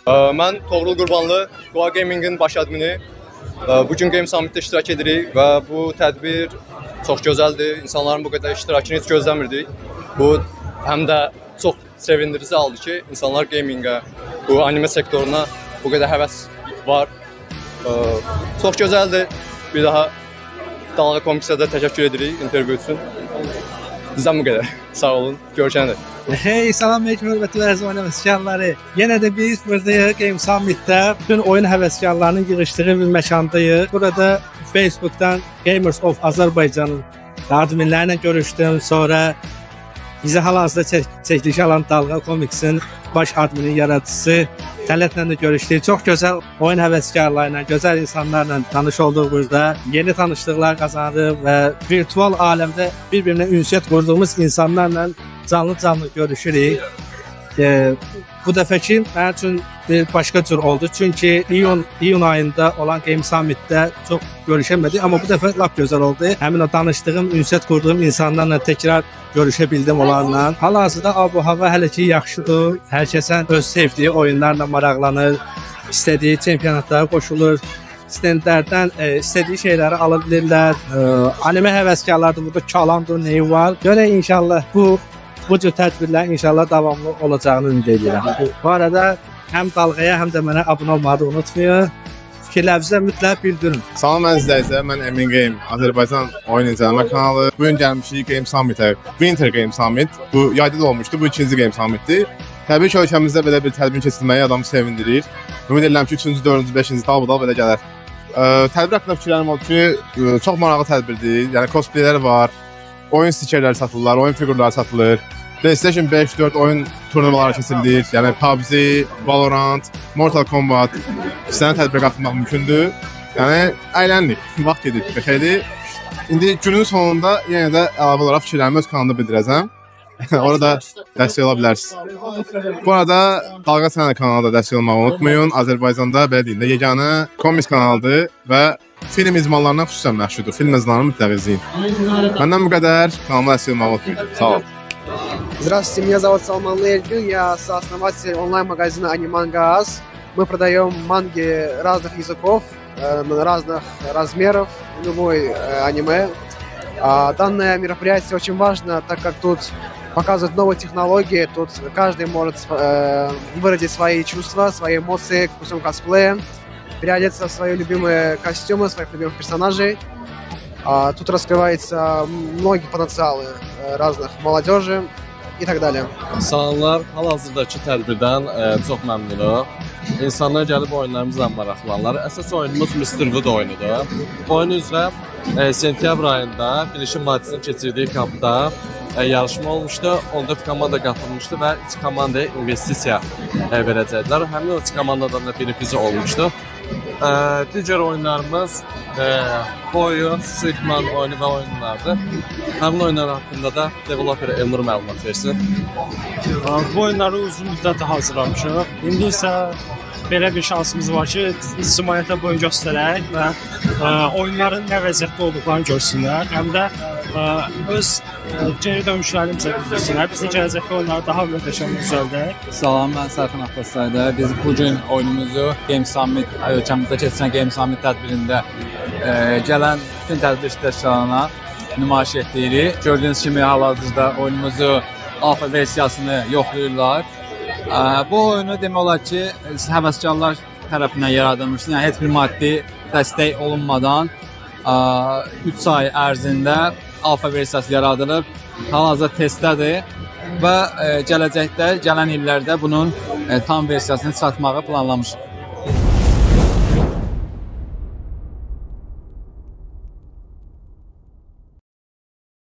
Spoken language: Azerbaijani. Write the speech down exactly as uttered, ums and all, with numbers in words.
Mən Toğrul Qurbanlı, Qoa Gaming'in baş admini. Bugün Game Summit'də iştirak edirik və bu tədbir çox gözəldir. İnsanların bu qədər iştirakını heç gözləmirdik. Bu həm də çox sevindirici haldır ki, insanlar gamingə, bu anime sektoruna bu qədər həvəs var. Çox gözəldir. Bir daha Dalğa Komiksə də təşəkkür edirik intervyu üçün. Bizdən bu qədər. Sağ olun. Görüşəndir. Hey, salam aleyküm, hörmətli əziz oyun həvəskarları. Yenə də biz buradayıq Game Summit'də. Bütün oyun həvəskarlarının yığışdığı bir məkandayıq. Burada Facebook'dan Gamers of Azərbaycanın adminlərlə görüşdüm. Sonra bizə hal-hazırda çək çəkiliş alan Dalğa Komiksin baş adminin yaradıcısı Tələtlə də görüşdük. Çox gözəl oyun həvəskarlarıyla, gözəl insanlarla tanış olduq burada. Yeni tanışlıqlar qazanırıq və virtual aləmdə bir-birinə ünsiyyət qurduğumuz insanlarla canlı-canlı görüşürük. E, bu dəfəki mənim üçün bir başqa cür oldu. Çünki iyun, iyun ayında olan Game Summit'də çox görüşəmədik. Amma bu dəfə lap gözəl oldu. Həmin o danışdığım, ünsiyyət qurduğum insanlarla təkrar görüşə bildim onlarla. Hal-hazırda ab-hava hələ ki yaxşıdır. Hər kəsən öz sevdiyi oyunlarla maraqlanır. İstədiyi çempionatlara qoşulur. Stendlərdən e, istədiyi şeyləri ala bilirlər. E, anime həvəskarları da burada kalandır, neyi var. Görək inşallah bu Bu cür tədbirlərin inşallah davamlı olacağını ümid edirəm. Bu arada həm Dalğaya, həm də mənə abunə olmağı unutmayın. Fikirlərinizi mütləq bildirin. Salam mən izləyicilər, mən Emin Game, Azərbaycan oyun incəlmə kanalı. Bugün gəlmişik Game Summit'ə, Winter Game Summit. Bu yayda da olmuşdu, bu ikinci Game Summit'dir. Təbii ki, ölkəmizdə belə bir tədbirin keçirilməyi adamı sevindirir. Ümid edirəm ki, üçüncü, dördüncü, beşinci dal-budal belə gələr. Tədbir haqqında fikirlərim oldu ki, çox maraqlı tədbirdir. Yəni cosplaylər var. Oyun stikerləri satılır, oyun figurları satılır. PlayStation beş dörd oyun turnuvaları keçirilir. Yəni P U B G, Valorant, Mortal Kombat istənilən tədbirə qatılmaq mümkündür. Yəni əyləndik, vaxt gedir, xeyli. İndi günün sonunda yenə də əlavə olaraq fikirlərimi öz kanalımda bildirəcəm. Orada dəstək ola bilərsiniz. Bu arada Dalğa Sənət kanalında dəstək olmağı unutmayın. Azərbaycanda belə deyim də yeganə komiks kanalıdır və film izmallarından xüsusən məşhurdur. Film izmallarını mütləq izləyin. Məndən bu qədər. Kanalıma dəstək olmağı unutmayın. Sağ olun. Здравствуйте, меня зовут Салман Лельдин, я сооснователь онлайн-магазина Анимангаз. Мы продаем манги разных языков, разных размеров, любой аниме. Данное мероприятие очень важно, так как тут показывают новые технологии, тут каждый может выразить свои чувства, свои эмоции путем косплея, переодеться в свои любимые костюмы, своих любимых персонажей. Тут раскрываются многие потенциалы разных молодежи и так далее. Salamlar, hal-hazırdakı tədbirdən e, çox məmnunum. İnsanlar gəlib oyunlarımızla maraqlanırlar. Əsas oyunumuz Mister Wood oyunudur. Oyun üzrə e, sentyabr ayında Finishing Madis'in keçirdiyi kampda e, yarışma olmuşdu. Onda komanda qatılmışdı və üç komandaya investisiya e, verəcəklər. Həmin o üç komandadan da biri bizi olmuşdu. E, digər oyunlarımız e, bu oyun, Suitman oyunu və oyunlardır. Həmin oyunlar haqqında da developer Elnur məlumat versin. Bu oyunları uzun müddət hazırlamışıq. İndi isə belə bir şansımız var ki, ictimaiyyətə boyun göstərək və ə, oyunların nə vəziyyətdə olduqlarını görsünlər. Həm də ə, öz ə, geri dönüşlərimizə bildirsinlər. Bizim gələcəkdə oyunları daha möhtəşəm düzəldək. Salam, mən Sərxan Abbaszadə. Biz bugün oyunumuzu Game Summit, ölkəmizdə keçirilən Game Summit tədbirində ə, gələn bütün tədbir iştirakçılarına nümayiş etdiririk. Gördüyünüz kimi hal-hazırda oyunumuzu alfa versiyasını yoxlayırlar. Bu oyunu demək olar ki, həvəskarlar tərəfindən yaradılmışdır. Yəni heç bir maddi dəstək olunmadan üç ay ərzində alfa versiyası yaradılıb. Hal-hazırda testdədir və gələcəkdə, gələn illərdə bunun tam versiyasını çıxartmağı planlamışıq.